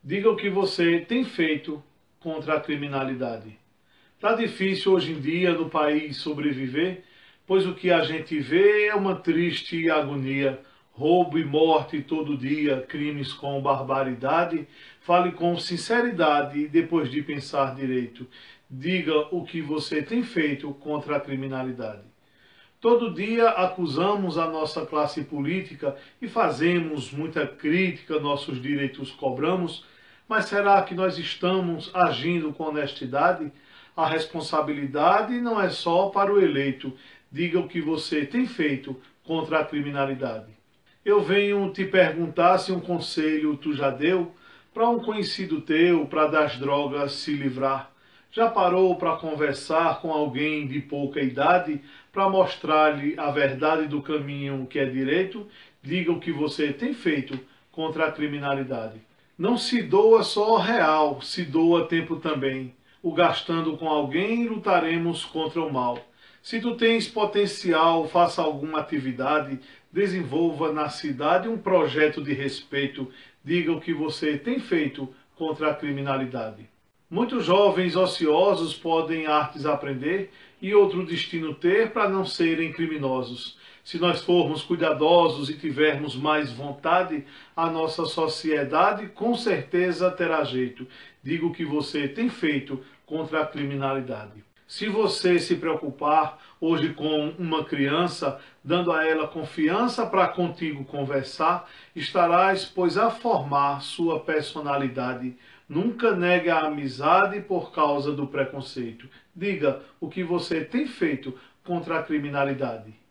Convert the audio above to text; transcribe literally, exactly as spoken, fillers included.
Diga o que você tem feito contra a criminalidade. Está difícil hoje em dia no país sobreviver, pois o que a gente vê é uma triste agonia. Roubo e morte todo dia, crimes com barbaridade. Fale com sinceridade e depois de pensar direito. Diga o que você tem feito contra a criminalidade. Todo dia acusamos a nossa classe política e fazemos muita crítica, nossos direitos cobramos, mas será que nós estamos agindo com honestidade? A responsabilidade não é só para o eleito. Diga o que você tem feito contra a criminalidade. Eu venho te perguntar se um conselho tu já deu para um conhecido teu para das drogas se livrar. Já parou para conversar com alguém de pouca idade para mostrar-lhe a verdade do caminho que é direito? Diga o que você tem feito contra a criminalidade. Não se doa só real, se doa tempo também. O gastando com alguém, lutaremos contra o mal. Se tu tens potencial, faça alguma atividade, desenvolva na cidade um projeto de respeito. Diga o que você tem feito contra a criminalidade. Muitos jovens ociosos podem artes aprender e outro destino ter para não serem criminosos. Se nós formos cuidadosos e tivermos mais vontade, a nossa sociedade com certeza terá jeito. Diga o que você tem feito contra a criminalidade. Se você se preocupar hoje com uma criança, dando a ela confiança para contigo conversar, estarás, pois, a formar sua personalidade. Nunca negue a amizade por causa do preconceito. Diga o que você tem feito contra a criminalidade.